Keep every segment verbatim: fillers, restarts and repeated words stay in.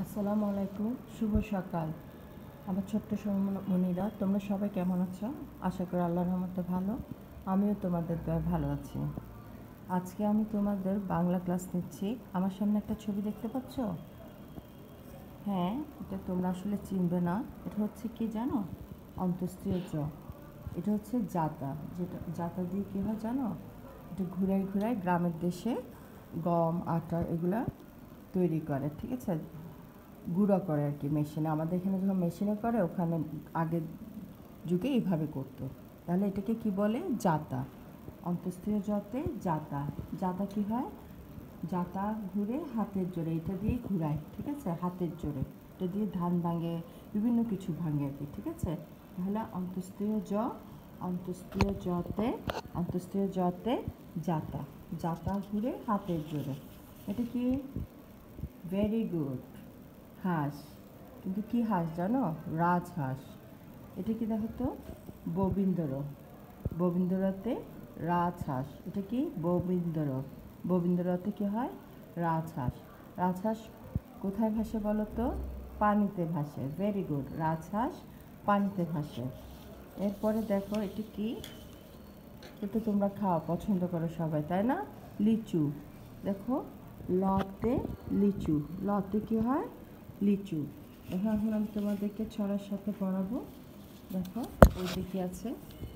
আসসালামু আলাইকুম, শুভ সকাল আমার ছোট্ট সোনামণিরা। তোমরা সবাই কেমন আছো? আশা করি আল্লাহর রহমতে ভালো। আমিও তোমাদের দয়ায় ভালো আছি। আজকে আমি তোমাদের বাংলা ক্লাস নিচ্ছি। আমার সামনে একটা ছবি দেখতে পাচ্ছ? হ্যাঁ, এটা তোমরা আসলে চিনবে না। এটা হচ্ছে কি জানো? অন্তস্তীয় জ। এটা হচ্ছে জাতা। যেটা জাতা দিয়ে কী হয় জানো? এটা ঘুরাই ঘুরাই গ্রামের দেশে গম আটা এগুলা তৈরি করে, ঠিক আছে? গুঁড়া করে আর কি মেশিনে। আমাদের এখানে যখন মেশিনে করে, ওখানে আগের যুগে এইভাবে করতো। তাহলে এটাকে কি বলে? জাতা। অন্তস্তীয় জতে জাতা। জাতা কি হয়? জাতা ঘুরে হাতের জোরে, এটা দিয়ে ঘুরায়, ঠিক আছে? হাতের জোরে এটা দিয়ে ধান ভাঙে, বিভিন্ন কিছু ভাঙে আর কি, ঠিক আছে? তাহলে অন্তস্তীয় জ, অন্তস্তীয় জতে, অন্তস্তীয় জতে জাতা। জাতা ঘুরে হাতের জোরে। এটা কি? Very good. হাঁস। কিন্তু কি হাঁস জানো? রাজহাঁস। এটা কি দেখো তো? ববিন্দর। ববিন্দরতে রাজহাঁস। এটা কি? ববিন্দর। ববিন্দরতে কি হয়? রাজহাঁস। রাজহাঁস কোথায় ভাসে বলো তো? পানিতে ভাসে। Very good. রাজহাঁস পানিতে ভাসে। এরপরে দেখো এটা কি? এটা তোমরা খাওয়া পছন্দ করো সবাই, তাই না? লিচু। দেখো, লতে লিচু। লতে কি হয়? লিচু। দেখো, এখন আমি তোমাদেরকে ছড়ার সাথে পড়াবো। দেখো ওইটা কি আছে?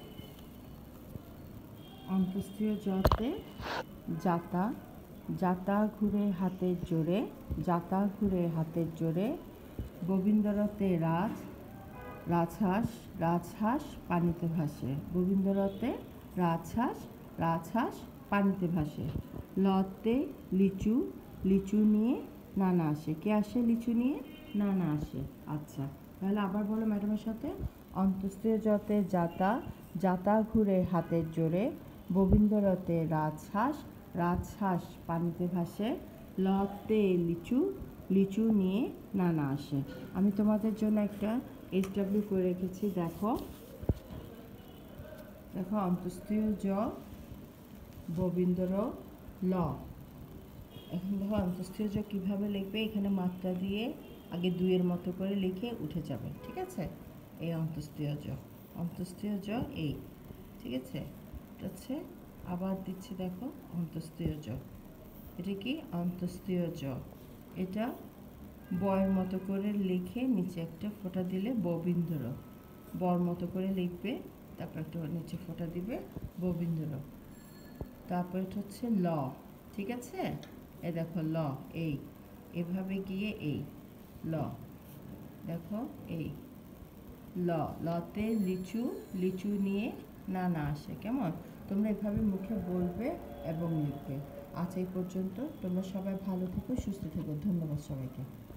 অন্তস্তীয় জতে জাতা। জাতা ঘুরে হাতের জোরে। জাতা ঘুরে হাতের জোরে। গোবিন্দরতে রাজ। রাজহাঁস। রাজহাঁস পানিতে ভাসে। গোবিন্দরতে রাজহাঁস। রাজহাঁস পানিতে ভাসে। লতে লিচু। লিচু নিয়ে নানা আসে। কে আসে লিচু নিয়ে? নানা আসে। আচ্ছা, তাহলে আবার বলো ম্যাডামের সাথে। অন্তস্তীয় জতে জাতা। জাতা ঘুরে হাতের জোরে। গোবিন্দরতে রাজহাঁস। রাজহাঁস পানিতে ভাসে। লতে লিচু। লিচু নিয়ে নানা আসে। আমি তোমাদের জন্য একটা এইচ ডাব্লিউ করে রেখেছি, দেখো। দেখো, অন্তস্তীয় জ, ববিন্দর, ল। এখন দেখো অন্তস্তীয় জ কীভাবে লিখবে। এখানে মাত্রা দিয়ে আগে দুইয়ের মতো করে লিখে উঠে যাবে, ঠিক আছে? এই অন্তস্তীয় জ। অন্তস্তীয় জ এই, ঠিক আছে? এটা হচ্ছে, আবার দিচ্ছি দেখো, অন্তস্তীয় জ। এটা কি? অন্তস্তীয় জ। এটা বয়ের মতো করে লিখে নিচে একটা ফোঁটা দিলে ববিন্দর। বর মতো করে লিখবে, তারপর একটা নিচে ফোঁটা দিবে ববিন্দর। তারপর এটা হচ্ছে ল, ঠিক আছে? এ দেখো ল, এই এভাবে গিয়ে এই ল। দেখো এই ল। লতে লিচু। লিচু নিয়ে নানা আসে। কেমন? তোমরা এভাবে মুখে বলবে এবং লিখবে। আজ এই পর্যন্ত। তোমরা সবাই ভালো থেকো, সুস্থ থেকো। ধন্যবাদ সবাইকে।